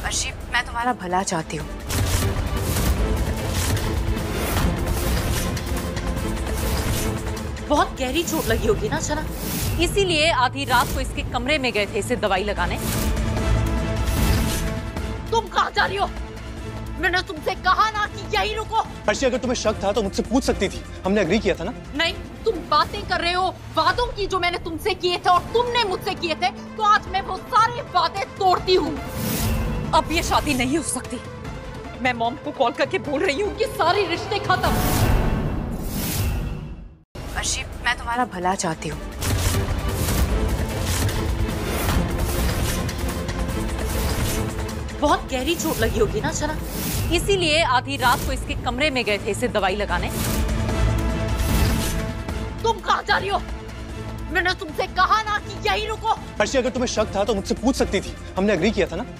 अर्शी, मैं तुम्हारा भला चाहती हूँ। बहुत गहरी चोट लगी होगी ना सना, इसीलिए आधी रात को इसके कमरे में गए थे इसे दवाई लगाने। तुम कहाँ जा रही हो? मैंने तुमसे कहा ना कि यहीं रुको। अर्शी, अगर तुम्हें शक था तो मुझसे पूछ सकती थी, हमने एग्री किया था ना। नहीं, तुम बातें कर रहे हो वादों की जो मैंने तुमसे किए थे और तुमने मुझसे किए थे, तो आज मैं वो सारे वादे तोड़ती हूँ। अब ये शादी नहीं हो सकती। मैं मॉम को कॉल करके बोल रही हूँ कि सारे रिश्ते खत्म। अर्शी, मैं तुम्हारा भला चाहती हूँ। बहुत गहरी चोट लगी होगी ना सना, इसीलिए आधी रात को इसके कमरे में गए थे इसे दवाई लगाने। तुम कहाँ जा रही हो? मैंने तुमसे कहा ना कि यहीं रुको। अर्शी, अगर तुम्हें शक था तो मुझसे पूछ सकती थी, हमने एग्री किया था ना।